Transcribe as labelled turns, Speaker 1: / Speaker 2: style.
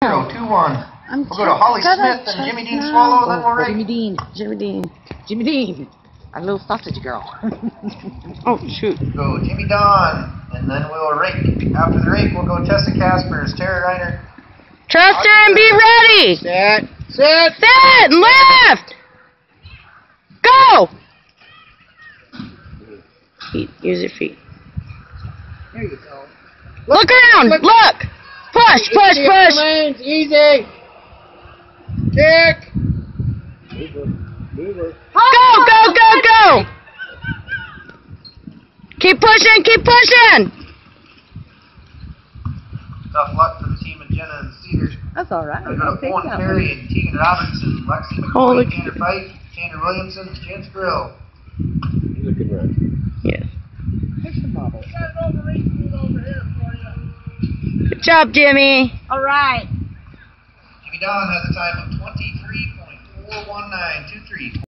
Speaker 1: 0, 2-1. We'll go to Holly Smith and Jimmy Dean Swallow, then we'll rate.
Speaker 2: Jimmy Dean. Our little sausage girl. Oh, shoot.
Speaker 1: Go Jimmy Don, and then we'll rake. After the rake, we'll go Tessa Caspers, Tara Reiner.
Speaker 2: Trust her and be ready.
Speaker 3: Set. Set.
Speaker 2: Set and left. Go. Feet. Use your feet.
Speaker 3: There you go.
Speaker 2: Look around. Look. Push, push, push.
Speaker 3: Lanes, easy. Kick. Move her.
Speaker 2: Go, go, go, go. Keep pushing, keep pushing.
Speaker 1: Tough luck for the team of Jenna and Cedars.
Speaker 4: That's all right.
Speaker 1: We're going to Owen Perry and Tegan Robertson, Lexi McCoy, Tanner Fife, Tanner Williamson, Chance Grill.
Speaker 3: He's a good run.
Speaker 2: Yes.
Speaker 4: Push the bubble.
Speaker 2: Good job, Jimmy.
Speaker 4: All right.
Speaker 1: Jimmy Don has a time of 23.41923.